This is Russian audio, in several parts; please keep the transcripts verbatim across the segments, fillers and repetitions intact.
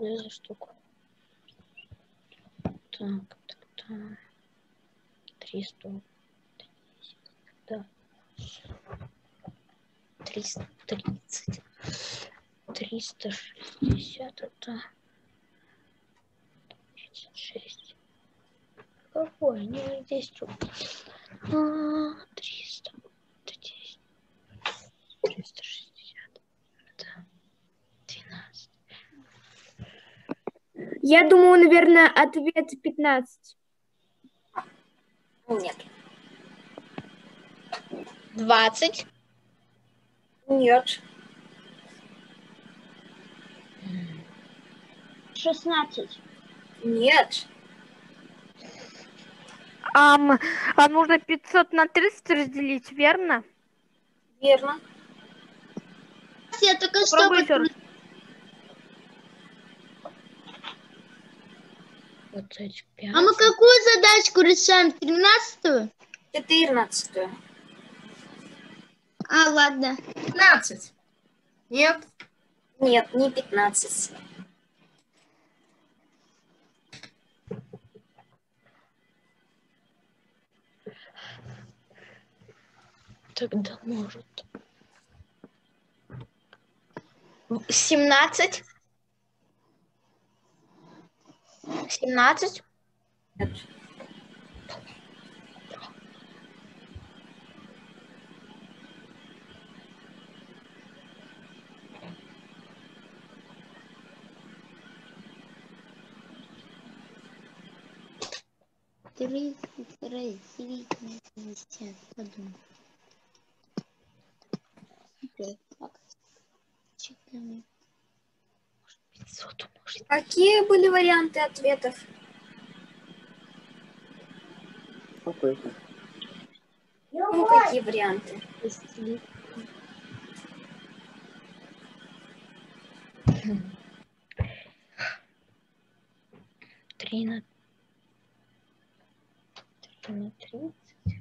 что за штука? Так, так, так. триста. Да. триста тридцать. триста шестьдесят. Это тридцать шесть. Какой? Не здесь что? А, триста. Это десять. триста шестьдесят. Это двенадцать. Я думаю, наверное, ответ пятнадцать. Нет. двадцать. Нет. шестнадцать. Нет. А, а нужно пятьсот на тридцать разделить, верно? Верно. Я только что... Попробуй еще раз. двадцать пять. А мы какую задачку решаем? тринадцатую? Четырнадцатую. А, ладно. пятнадцать. Нет. Нет, не пятнадцать. Тогда может. семнадцать. семнадцать. Нет. тридцать разделить на пятьдесят. Подумай. пятьсот умножить. Какие были варианты ответов? Какой? Ну, какие варианты? три на три на тридцать.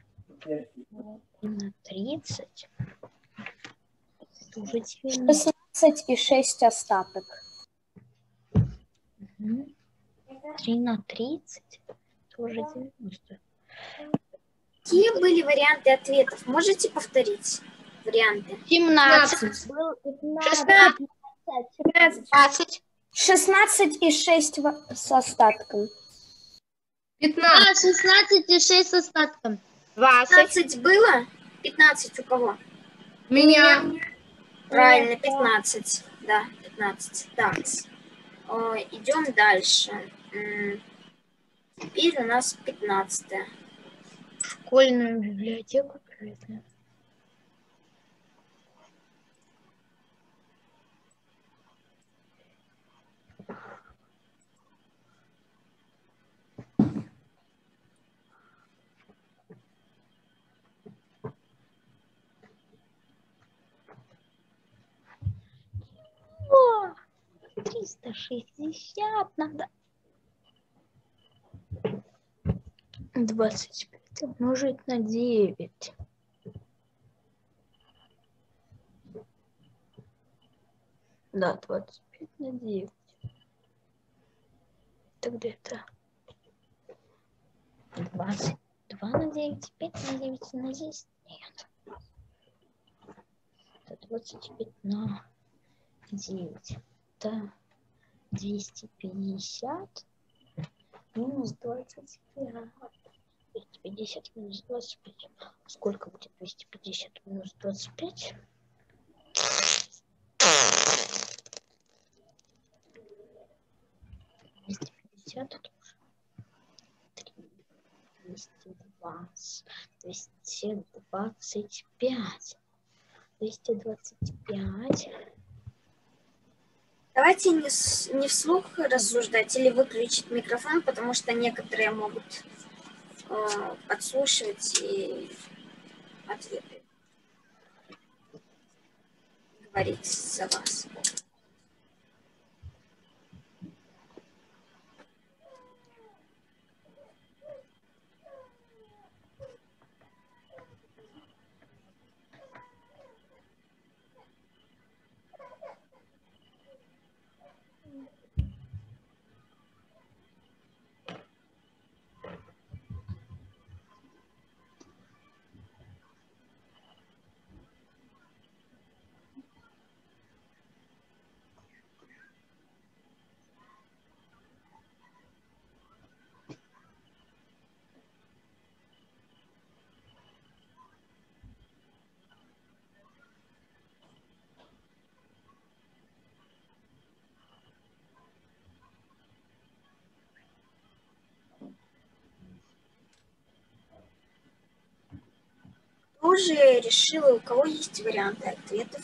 На тридцать. Это уже девяносто. шестнадцать и шесть остаток. три на тридцать. Это уже девяносто. Какие были варианты ответов? Можете повторить варианты? семнадцать. шестнадцать. двадцать. шестнадцать и шесть в- с остатком. пятнадцать. А, шестнадцать и шесть с остатком. двадцать. пятнадцать было? пятнадцать у кого? Меня. Правильно, пятнадцать. Да, пятнадцать. Так, О, идем дальше. М, Теперь у нас пятнадцатое. Школьную библиотеку привезли. О, триста шестьдесят надо. двадцать пять умножить на девять. Да, двадцать пять на девять. Тогда это двадцать два на девять, пять на девять на десять. Нет. Это двадцать пять на девять. Это двести пятьдесят минус двадцать пять. двести пятьдесят минус двадцать пять. Сколько будет двести пятьдесят минус двадцать пять? двести пятьдесят это уже двести двадцать. двести двадцать пять. двести двадцать пять. Давайте не, с- не вслух рассуждать или выключить микрофон, потому что некоторые могут э, подслушивать и ответы говорить за вас. уже решила, у кого есть варианты ответов?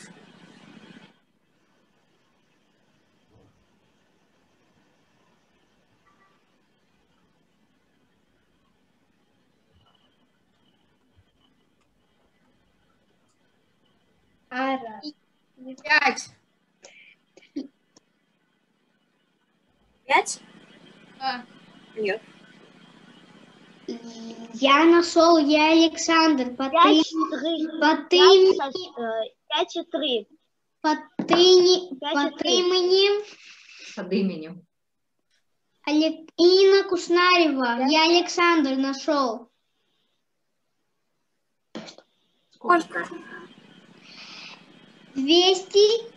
Ара. Пять. Пять? Да. Нет. Я нашел, я Александр. По ты, по ты, Пять и три. по ты, Пять по и три. именем Под именем. Олег- Инна Кушнарева. Я Александр нашел. Сколько? Двести.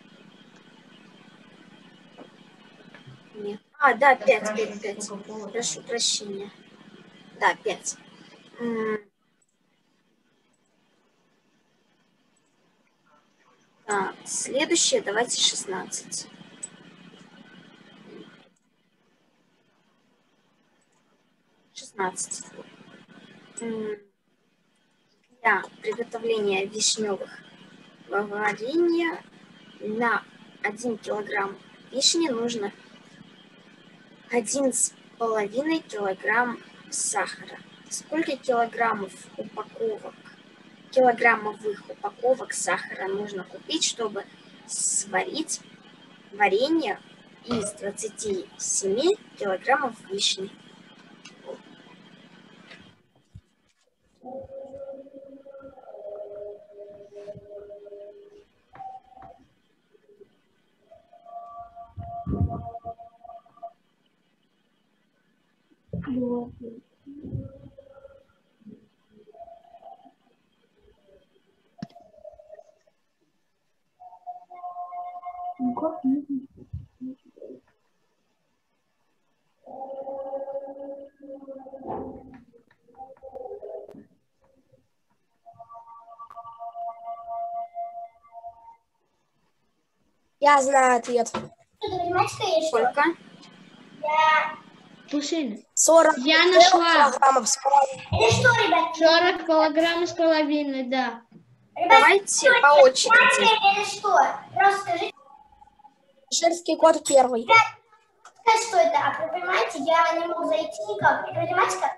Нет. А, да, пять, Спрашивай, пять, пять. сколько поводов. Прошу прощения. Да, пять. М. Так, следующее, давайте шестнадцать. шестнадцать. М. Для приготовления вишневых варенья на один килограмм вишни нужно один с половиной килограмм сахара. Сколько килограммов упаковок, килограммовых упаковок сахара нужно купить, чтобы сварить варенье из двадцати семи килограммов вишни? Я знаю ответ. Сколько? Слушай, сорок я нашла. килограммов с половиной. сорок килограмм с половиной, да. Давайте по очереди. Это что? Просто скажите, Шерский кот первый. что это? А вы понимаете, я не могу зайти никак. Это математика?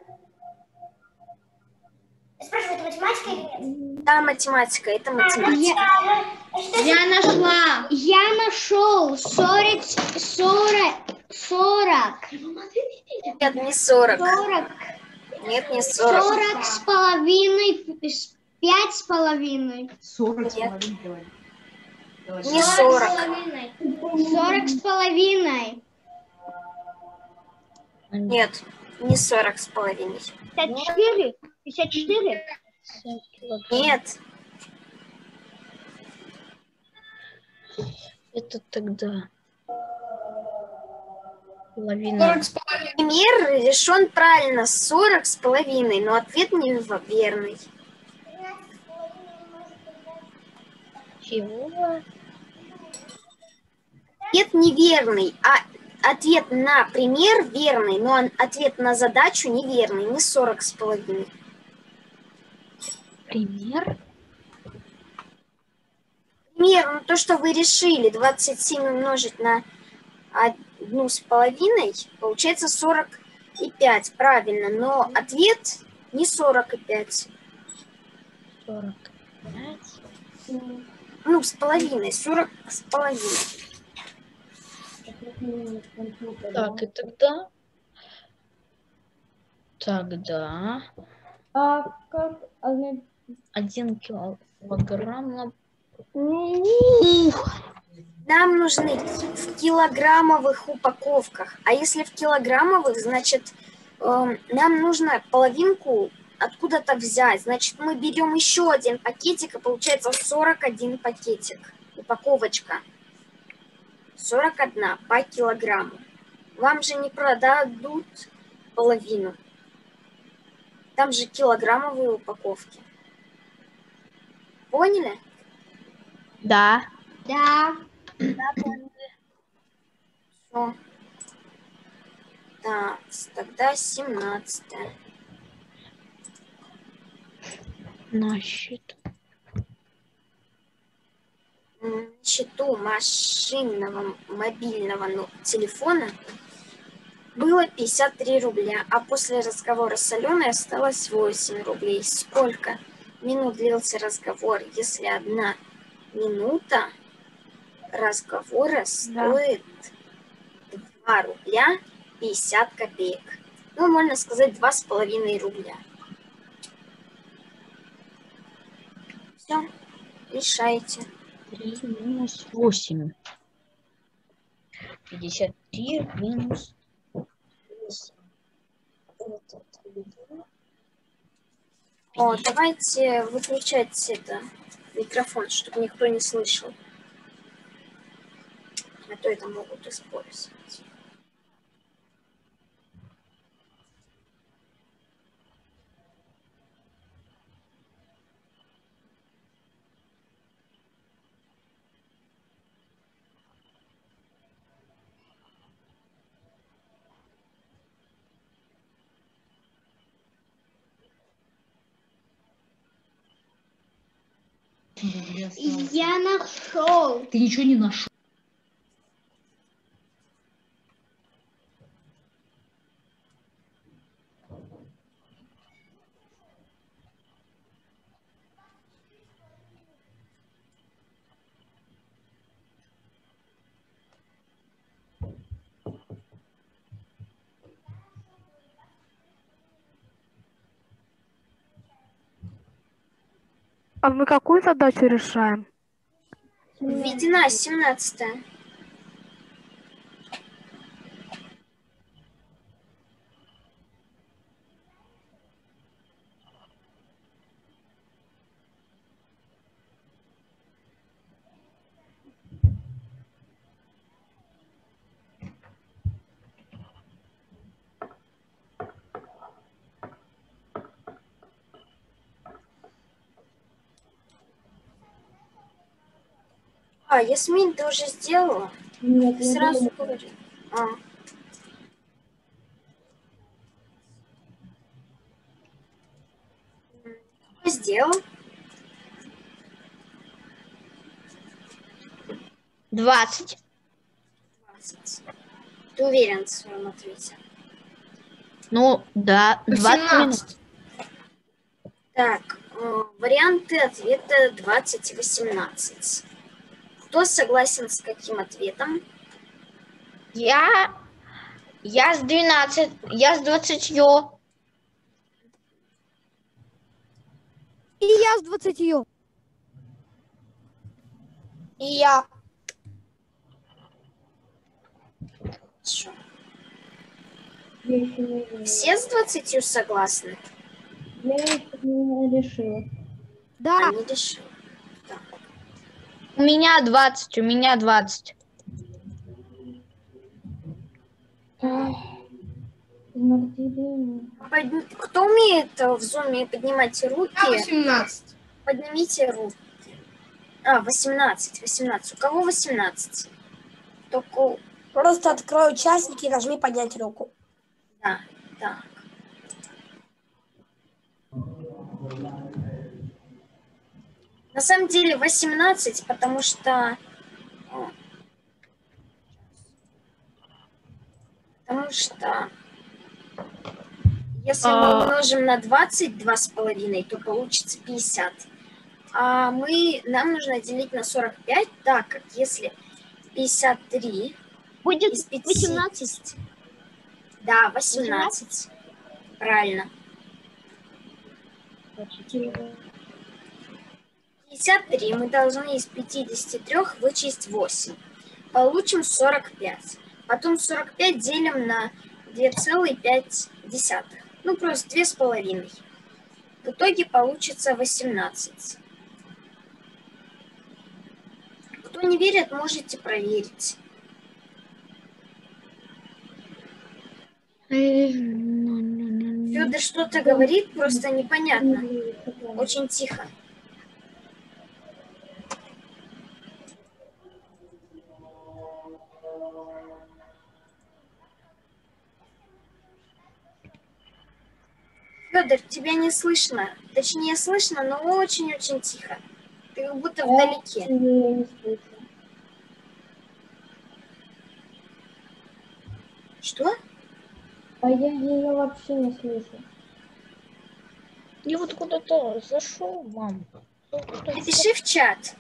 Я спрашиваю, это математика или нет? Да, математика, это математика. Я нашла. Я нашел сорок, сорок, сорок, Нет, не сорок. сорок, Нет, не сорок. сорок с половиной, с- пять с половиной. сорок с Нет. половиной говорит. Давай, Не сорок. сорок. с половиной. сорок с половиной. Нет, не сорок с половиной. Пятьдесят четыре? Пятьдесят четыре? Нет, Это тогда половина. сорок с половиной. пример решен правильно, сорок с половиной, но ответ неверный. Чего? Ответ неверный, а ответ на пример верный, но он- ответ на задачу неверный, не сорок с половиной. Пример? Пример, ну то, что вы решили, двадцать семь умножить на одну с половиной, получается сорок и пять, правильно, но ответ не сорок и пять, сорок пять. ну с половиной, сорок с половиной. Так, и тогда... Тогда... А как? Один килограмм на... Нам нужны в килограммовых упаковках, а если в килограммовых, значит, эм, нам нужно половинку откуда-то взять. Значит, мы берем еще один пакетик, и получается сорок один пакетик, упаковочка. сорок один по килограмму. Вам же не продадут половину. Там же килограммовые упаковки. Поняли? Да. Да. Все. Так, тогда семнадцатое. Значит... счету машинного мобильного ну, телефона было пятьдесят три рубля, а после разговора с Аленой осталось восемь рублей. Сколько минут длился разговор, если одна минута разговора стоит два рубля пятьдесят копеек? Ну, можно сказать, два с половиной рубля. Все, решайте. три минус восемь. пятьдесят три минус восемь. Это три. О, давайте выключать это микрофон, чтобы никто не слышал. А то это могут использовать. Я нашел. Ты ничего не нашел. А мы какую задачу решаем? Введена семнадцатая. А, Ясмин, ты уже сделала? Нет, Ты сразу говори. А. Кто сделал? двадцать. двадцать. Ты уверен в своем ответе? Ну, да, двадцать минут. Так, э, варианты ответа двадцать и восемнадцать. Кто согласен с каким ответом? Я, я с двенадцать, я с двадцатью. И я с двадцатью. И я. Хорошо. Все с двадцатью согласны? Я еще не решила. Да. Они решили. Так. У меня двадцать, у меня двадцать. Подни- Кто умеет э, в зуме поднимать руки? Я восемнадцать. Поднимите руки. А, восемнадцать, восемнадцать. У кого восемнадцать? Только, Просто открой участники и нажми поднять руку. да, так. На самом деле восемнадцать, потому что... о, Потому что... Если мы А. умножим на двадцать, два с половиной, то получится пятьдесят. А мы, нам нужно делить на сорок пять, так как если пятьдесят три Будет из пятидесяти... Да, восемнадцать. Правильно. пятьдесят три мы должны из пятидесяти трёх вычесть восемь. Получим сорок пять. Потом сорок пять делим на две целых пять десятых. Ну, просто две с половиной. В итоге получится восемнадцать. Кто не верит, можете проверить. Фёдор что-то говорит, просто непонятно. Очень тихо. Фёдор, тебя не слышно. Точнее, слышно, но очень-очень тихо. Ты как будто вдалеке. Что? А я ее вообще не слышу. Я вот куда-то зашел вам. Куда-то Напиши в чат.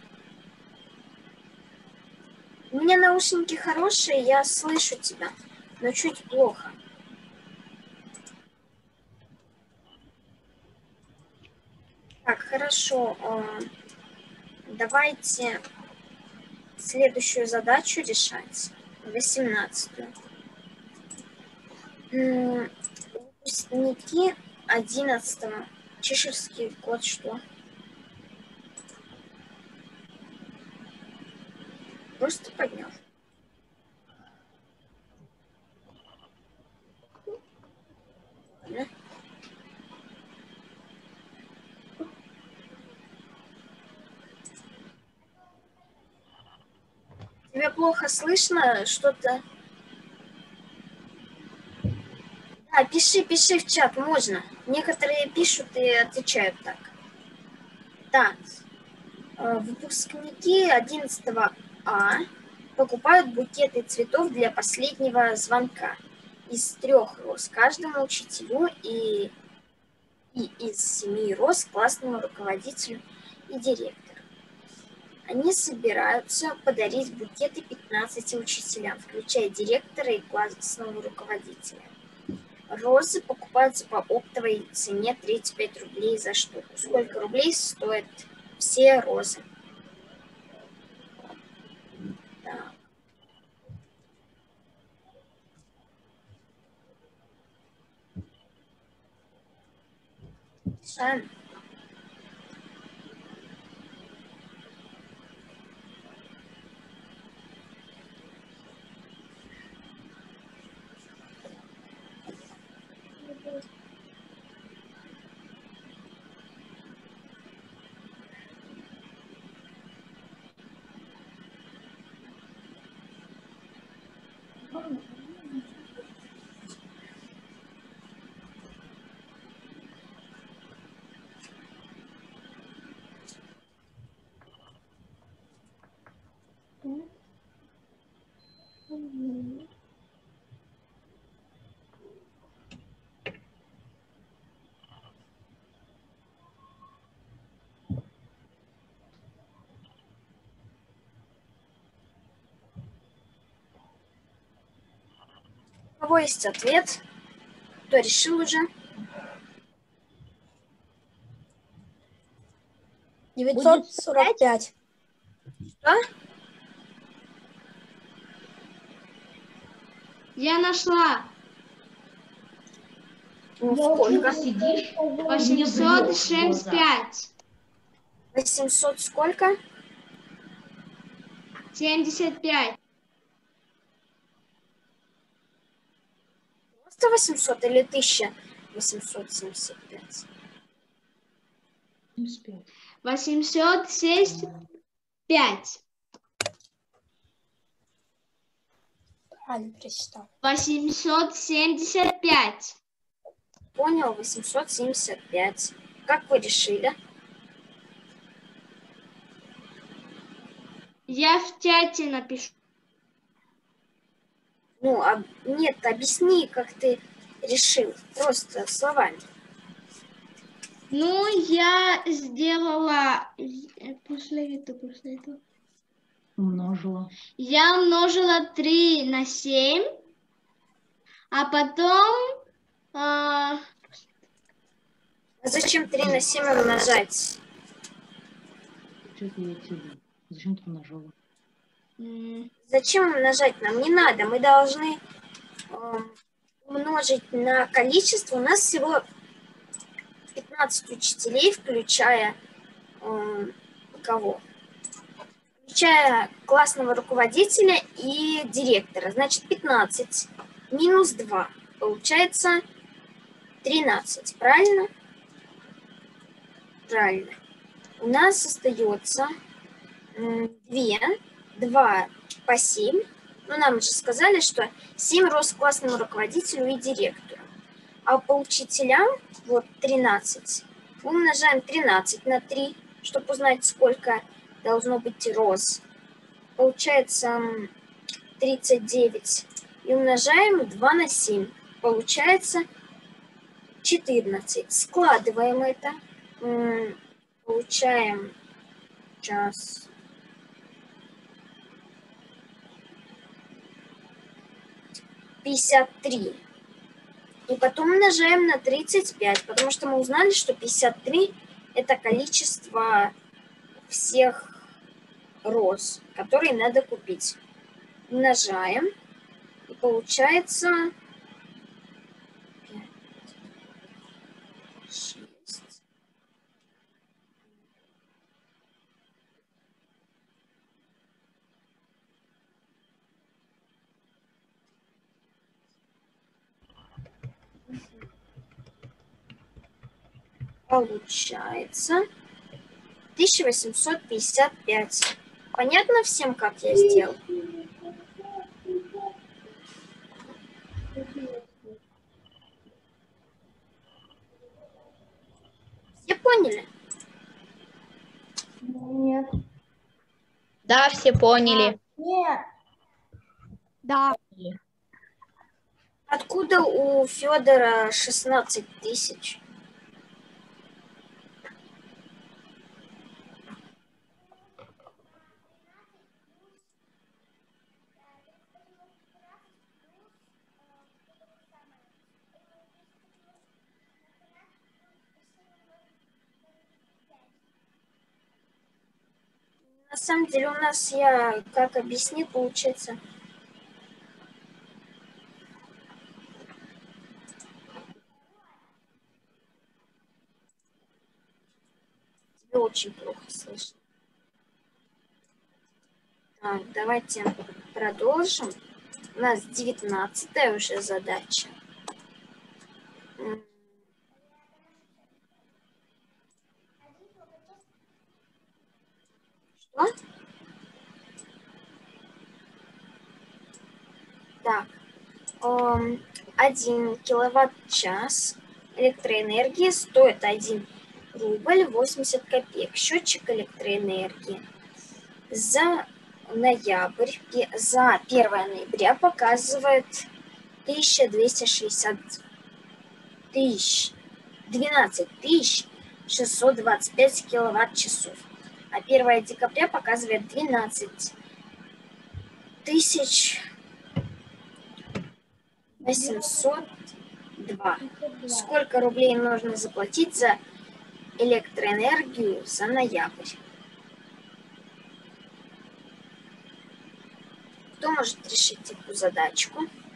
У меня наушники хорошие, я слышу тебя, но чуть плохо. Так, хорошо. а, Давайте следующую задачу решать. восемнадцатую. М, Выпускники одиннадцатого. Чеширский код что? Просто поднял. Ладно. Тебя плохо слышно? Что-то... Да, пиши, пиши в чат, можно. Некоторые пишут и отвечают так. Так. Э, Выпускники одиннадцатого А покупают букеты цветов для последнего звонка из трех роз каждому учителю и, и из семи роз классному руководителю и директору. Они собираются подарить букеты пятнадцати учителям, включая директора и классного руководителя. Розы покупаются по оптовой цене тридцать пять рублей за штуку. Сколько рублей стоят все розы? Так. Решаем. У кого есть ответ? Кто решил уже? девятьсот сорок пять. Что? Я нашла. Ну, сколько? Сидишь, восемьсот семьдесят пять. восемьсот сколько? семьдесят пять. Просто восемьсот или тысяча восемьсот семьдесят пять? восемьсот семьдесят пять. Правильно прочитал. восемьсот семьдесят пять. Понял, восемьсот семьдесят пять. Как вы решили? Я в чате напишу. Ну, а, нет, объясни, как ты решил. Просто словами. Ну, я сделала... э, После этого, после этого. умножила. Я умножила три на семь, а потом... а, А зачем три на семь умножать? Что ты я тебе? Зачем ты умножила? м, Зачем умножать нам? Не надо. Мы должны э, умножить на количество. У нас всего пятнадцать учителей, включая э, кого? Включая классного руководителя и директора. Значит, пятнадцать минус два. Получается тринадцать. Правильно? Правильно. У нас остается две, два по семь. Ну, нам же сказали, что семь роз классному руководителю и директору. А по учителям, вот тринадцать, мы умножаем тринадцать на три, чтобы узнать, сколько должно быть роз. Получается тридцать девять и умножаем два на семь. Получается четырнадцать. Складываем это. Получаем час. пятьдесят три. И потом умножаем на тридцать пять, потому что мы узнали, что пятьдесят три это количество всех роз, которые надо купить. Умножаем. И получается шесть. Получается тысяча восемьсот пятьдесят пять. Понятно всем, как я сделал? Все поняли? Нет. Да, все поняли. Нет. Да. Откуда у Федора шестнадцать тысяч? На самом деле у нас, я как объяснить, получается, тебя очень плохо слышно. Так, давайте продолжим. У нас девятнадцатая уже задача. Что? Так, один киловатт-час электроэнергии стоит один рубль восемьдесят копеек. Счетчик электроэнергии за ноябрь, за первое ноября показывает тысяча двести шестьдесят тысяч, двенадцать тысяч шестьсот двадцать пять киловатт-часов. А первое декабря показывает двенадцать тысяч восемьсот два. Сколько рублей нужно заплатить за электроэнергию за ноябрь? Кто может решить эту задачку?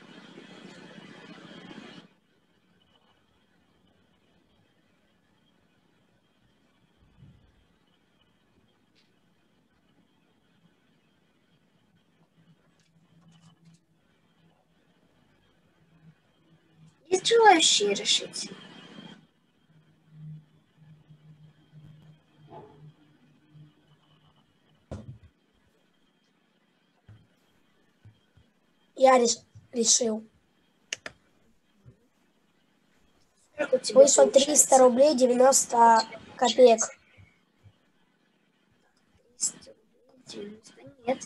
Есть желающие решить? Я реш- решил. Сколько у тебя Вышло получается? триста рублей девяносто копеек. триста девяносто, нет.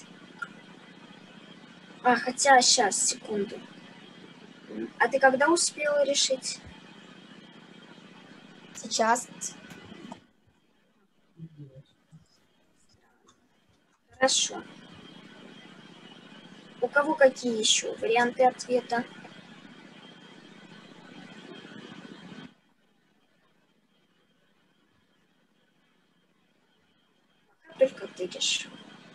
А, хотя, сейчас, секунду. А ты когда успела решить? Сейчас. Хорошо. У кого какие еще варианты ответа? Только ты решил.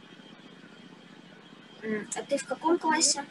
А ты в каком классе?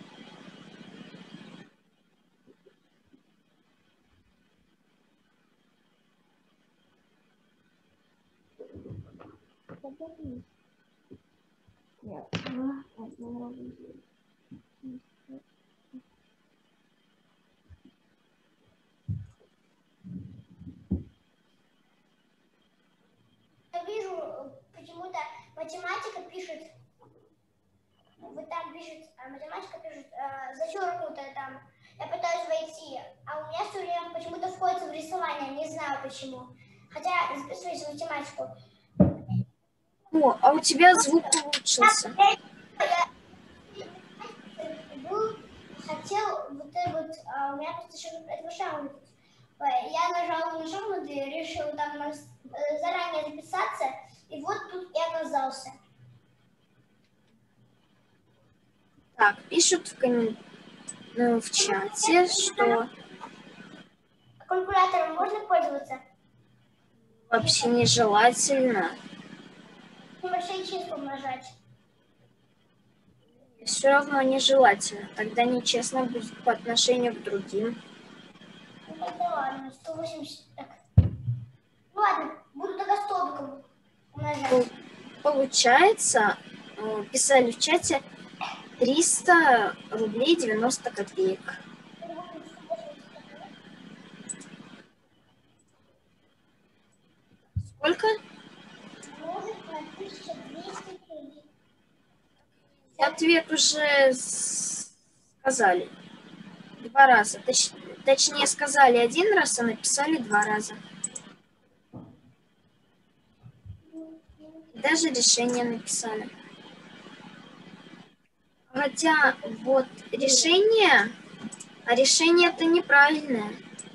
Я вижу, почему-то математика пишет, вот там пишет, а математика пишет э, зачеркнутое там. Я пытаюсь войти, а у меня все время почему-то входит в рисование, не знаю почему. Хотя записываюсь в математику. О, а у тебя звук улучшился. Был хотел вот это вот, а, у меня просто еще этого шага. Я нажала на шаг, решил там нас- э, заранее записаться, и вот тут и оказался. Так, пишут в, коммен- ну, в чате, что Калькулятором можно пользоваться? вообще нежелательно. Небольшие числа умножать. Все равно нежелательно. Тогда нечестно будет по отношению к другим. Ну тогда ладно, сто восемьдесят. Так. Ну ладно, буду тогда столбиком умножать. Пол- Получается, э, писали в чате, триста рублей девяносто копеек. Сколько? Умножить на тысяча двести тридцать. Ответ уже с- сказали. Два раза. Точ- точнее, сказали один раз, а написали два раза. Даже решение написали. Хотя вот решение, а решение это неправильное.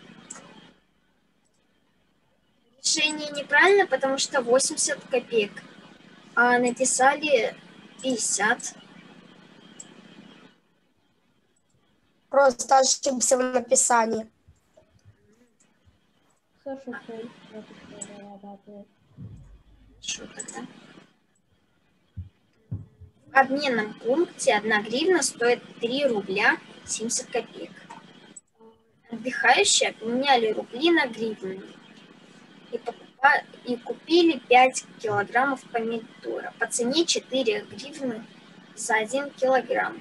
Решение неправильно, потому что восемьдесят копеек, а написали пятьдесят. Просто ошибся в написании. Саша, твой написала работает. Что тогда? В обменном пункте одна гривна стоит три рубля семьдесят копеек. Отдыхающие обменяли рубли на гривны и, покупа- и купили пять килограммов помидора по цене четыре гривны за один килограмм.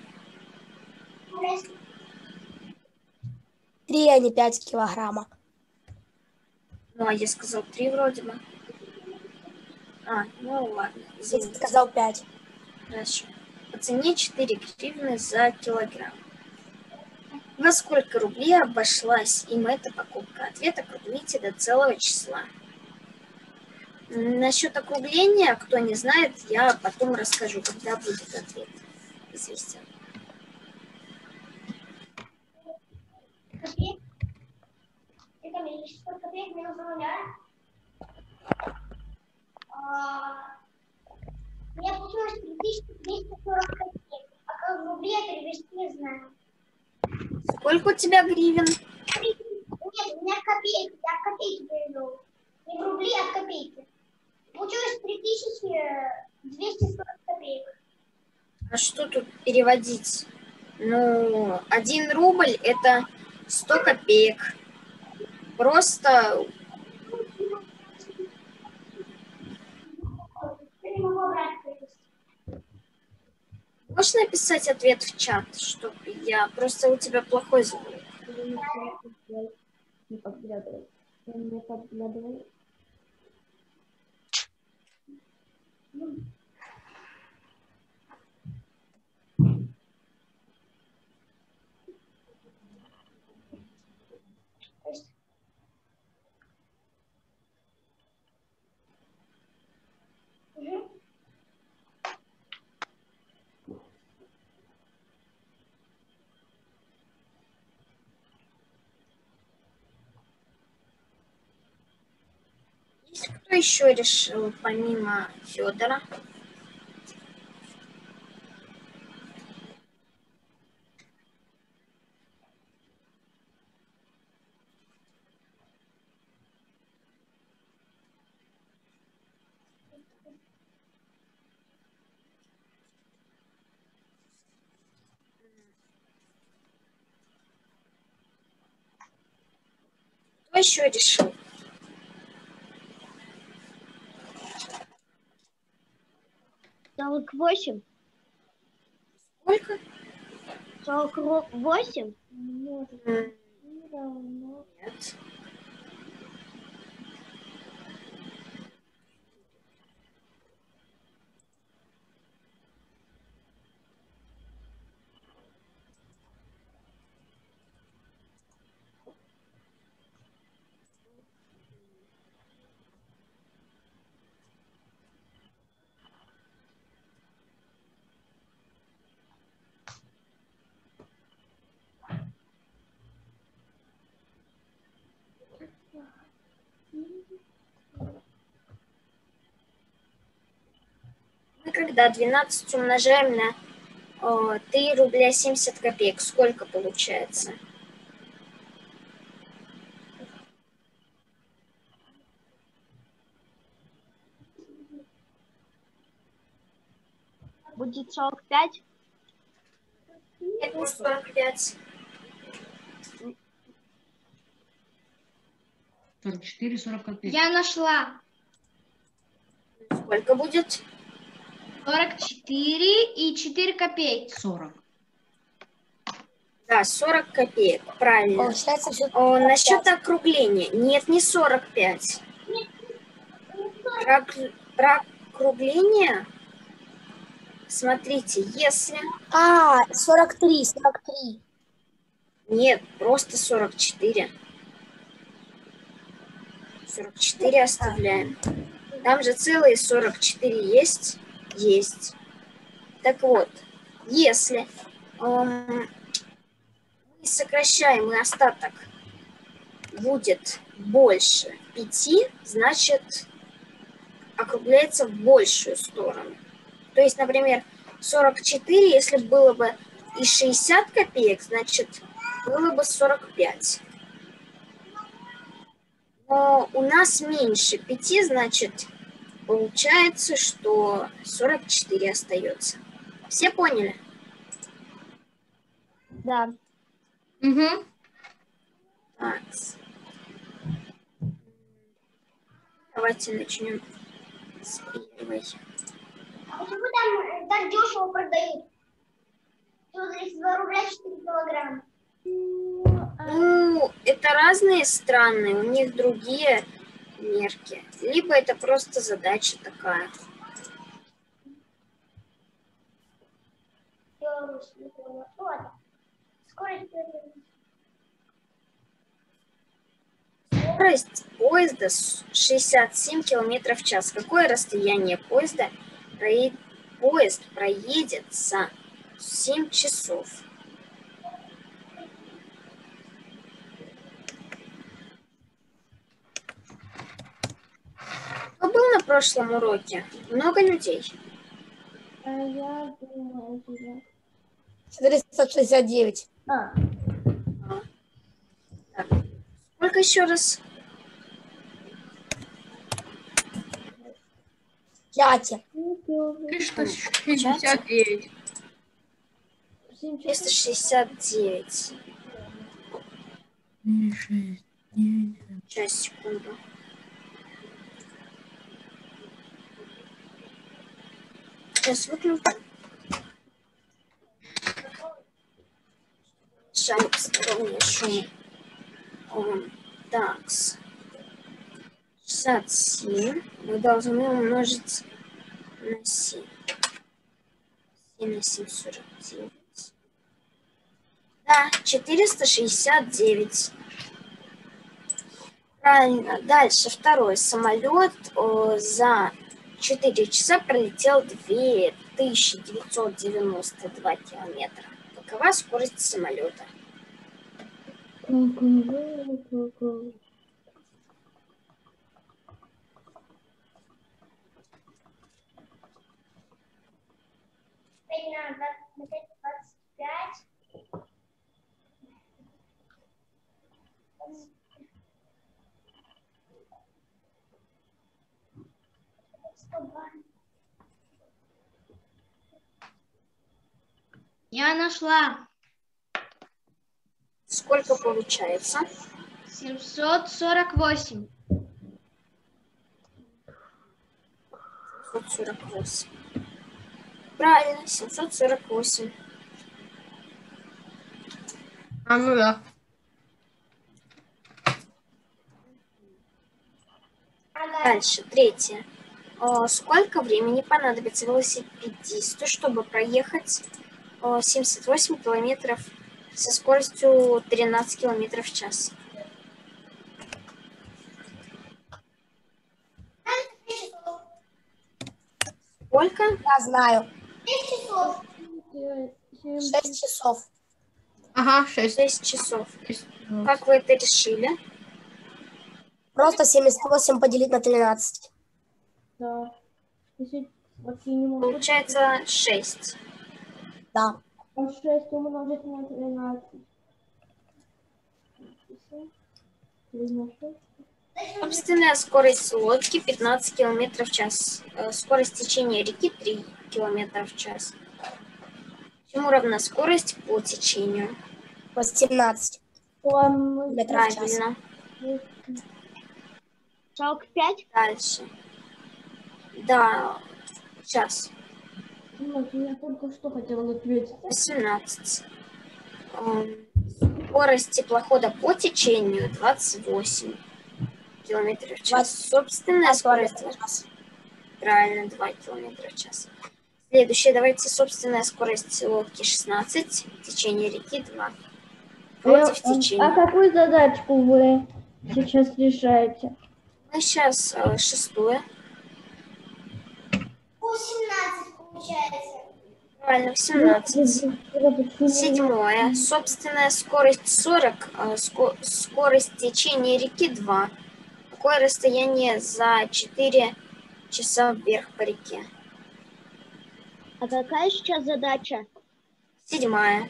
Три, а не пять килограмма. Ну, а я сказал три вроде бы. А, ну ладно, Ты извините. сказал пять. Хорошо. По цене четыре гривны за килограмм. Во сколько рублей обошлась им эта покупка? Ответ округлите до целого числа. Насчет округления, кто не знает, я потом расскажу, когда будет ответ известен. Копеек. Это количество копеек минус нуля. А, у меня получилось три тысячи двести сорок копеек. А как в рубли я перевести не знаю. Сколько у тебя гривен? Нет, у меня копейки. Я в копейки перевел. Не в рубли, а в копейки. Получилось три тысячи двести сорок копеек. А что тут переводить? Ну, один рубль это сто копеек. Просто Я не могу обратно перевести. можешь написать ответ в чат, чтобы я... Просто у тебя плохой звук. Не подглядывай. Не подглядывай. Угу. Есть кто еще решил, помимо Федора? Кто еще решил? сорок восемь. Сколько? сорок восемь. М, Нет. когда двенадцать умножаем на э, три рубля семьдесят копеек, сколько получается? Будет сорок пять. Это не сорок пять. сорок четыре, сорок копеек. Я нашла. Сколько будет? сорок четыре и четыре копейки. сорок. Да, сорок копеек, правильно. Получается все. О, насчет округления. Нет, не сорок пять. Про, окру- про округление, смотрите, если... А, сорок три, сорок три. Нет, просто сорок четыре. сорок четыре оставляем. Там же целые сорок четыре есть? Есть. Так вот, если эм, мы сокращаем и остаток будет больше пяти, значит, округляется в большую сторону. То есть, например, сорок четыре, если было бы и шестьдесят копеек, значит, было бы сорок пять. Но у нас меньше пяти, значит, получается, что сорок четыре остается. Все поняли? Да. Угу. Так. Давайте начнем с первой. А почему там так дешево продают? Тут здесь два рубля четыре килограмма. Ну, это разные страны, у них другие мерки. Либо это просто задача такая. Беларусь, не поняла. Ну ладно. Скорость. Скорость поезда шестьдесят семь километров в час. Какое расстояние поезда проедет, поезд проедет за семь часов? Кто был на прошлом уроке? Много людей. А я думаю, что... четыреста шестьдесят девять. А, Так. Сколько еще раз? пять. триста шестьдесят девять. триста шестьдесят девять. Сейчас, секунду. Сейчас выключу. Шаг посторонний шум. Ом, такс. шестьдесят семь мы должны умножить на семь. семь на семь, сорок девять. Да, четыреста шестьдесят девять. Правильно. Дальше второй самолет о, за четыре часа пролетел две тысячи девятьсот девяносто два километра. Какова скорость самолета? двадцать пять. Я нашла. Сколько получается? семьсот сорок восемь. семьсот сорок восемь. Правильно, семьсот сорок восемь. А ну да. Дальше, третье. О, сколько времени понадобится велосипедисту, чтобы проехать о, семьдесят восемь километров со скоростью тринадцать километров в час? Сколько? Я знаю. шесть часов. шесть часов. Ага, шесть. шесть часов. Как вы это решили? Просто семьдесят восемь поделить на тринадцать. да. Если Получается шесть. Да. шесть умножить на тринадцать. Собственная скорость лодки пятнадцать километров в час. Э, Скорость течения реки три километра в час. Чему равна скорость по течению? восемнадцать метров в час. Правильно. сорок пять. Дальше. Да, сейчас. Я только что хотела ответить. восемнадцать. Эм, Скорость теплохода по течению двадцать восемь километров в час. двадцать Собственная скорость. километров в час. Правильно, два километра в час. Следующее, давайте собственная скорость лодки шестнадцать, течение реки два. Против течения. А какую задачку вы сейчас решаете? Мы сейчас э, шестую. восемнадцать получается. Правильно, восемнадцать. Седьмое. Собственная скорость сорок, э, ско- скорость течения реки два. Какое расстояние за четыре часа вверх по реке? А какая сейчас задача? Седьмая.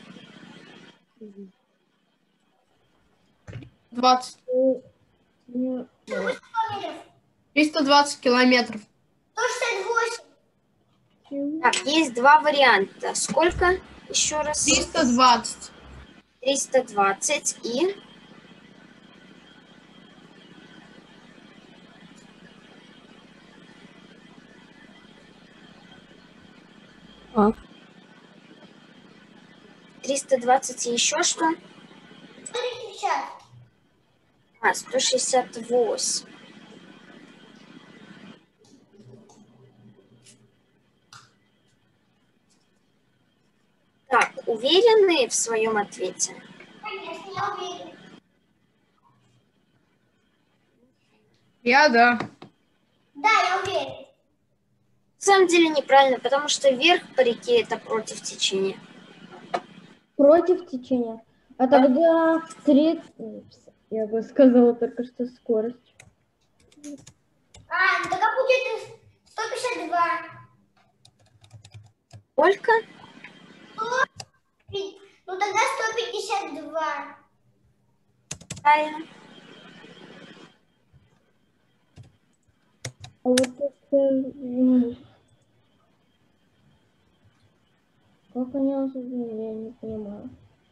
двадцать. Километров. триста двадцать километров. сто шестьдесят восемь. Так, есть два варианта. Сколько? Еще раз. триста двадцать. триста двадцать и... А. триста двадцать и еще что? сто шестьдесят. А, сто шестьдесят восемь. Так, уверены в своем ответе? Конечно, я уверен. Я, да. Да, я уверен. На самом деле неправильно, потому что вверх по реке это против течения. Против течения. А тогда тридцать, я бы сказала только что скорость. А, ну тогда будет сто пятьдесят два. Сколько? Пи- Ну тогда сто пятьдесят два. Правильно. А вот это... м, Как они осуждены, я не понимаю.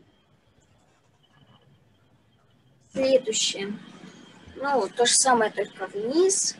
Следующее. Ну, то же самое, только вниз.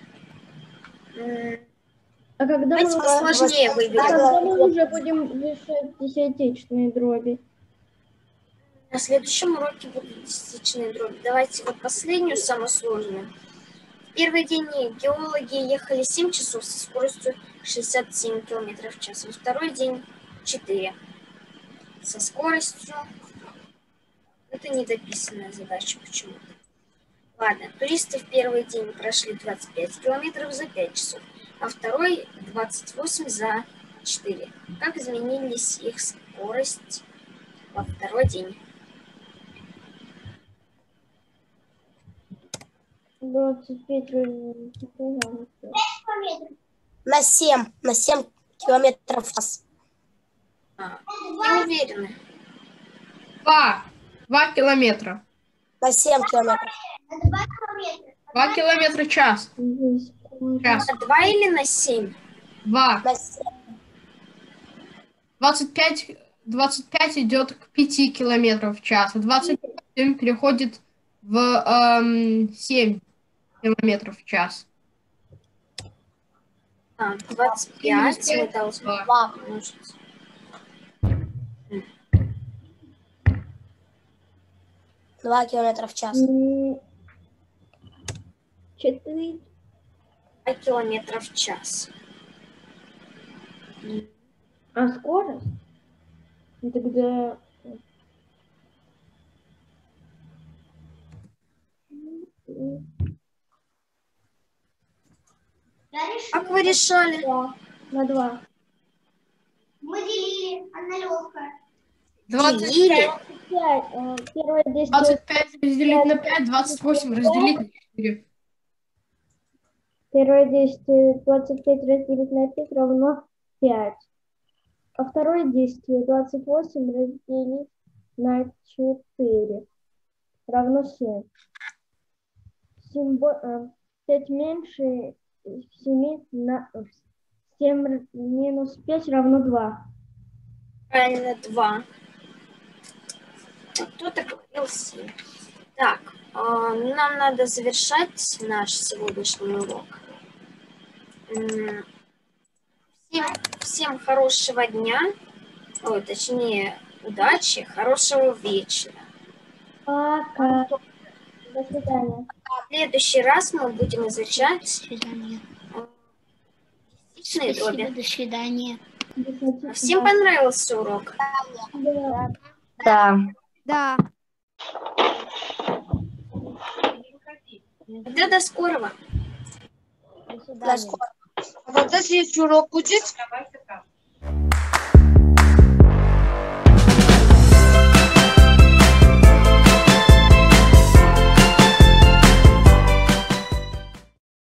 М, А когда мы, Давайте посложнее а выберем. когда мы уже будем решать десятичные дроби? На следующем уроке будут десятичные дроби. Давайте вот последнюю, самую сложную. В первый день геологи ехали семь часов со скоростью шестьдесят семь километров в час. Во второй день четыре. Со скоростью... Это недописанная задача почему-то. Ладно, туристы в первый день прошли двадцать пять километров за пять часов, а второй двадцать восемь за четыре. Как изменились их скорость во второй день? двадцать пять Километров. На семь, на семь километров в час. А, не уверены. Два. Два километра. На семь километров. На два километра. Два километра в час. Час. На два или на семь? Два. На семь. двадцать пять, двадцать пять идет к пяти километрам в час. А двадцать семь переходит в эм, семь километров в час. А, двадцать пять мы должны Два. умножить. Два километра в час. Четыре. два километра в час. А скорость? Ну, тогда... Я решила. Как вы решали? Два. На два. Мы делили. Она легкая. двадцать Делили. пять, Пять. э, Первое действие. двадцать пять разделить на пять, двадцать восемь разделить на четыре. Первое действие двадцать пять разделить на пять равно пять. А второе действие двадцать восемь разделить на четыре равно семь. Символ, э, пять меньше семи на семь минус пять равно два. Правильно, два. Кто-то говорил семь. Так, э, нам надо завершать наш сегодняшний урок. М, Всем, всем хорошего дня, ой, точнее, удачи, хорошего вечера. Пока. До свидания. В следующий раз мы будем изучать До свидания. э, частичные Спасибо, дроби. до свидания. Всем понравился урок? Да. Да. Да. Тогда до скорого. До До свидания. скорого. А когда следующий урок будет?